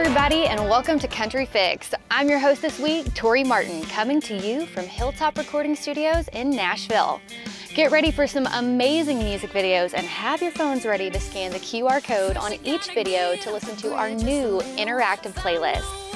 everybody, and welcome to Country Fix. I'm your host this week, Tori Martin, coming to you from Hilltop Recording Studios in Nashville. Get ready for some amazing music videos and have your phones ready to scan the QR code on each video to listen to our new interactive playlist.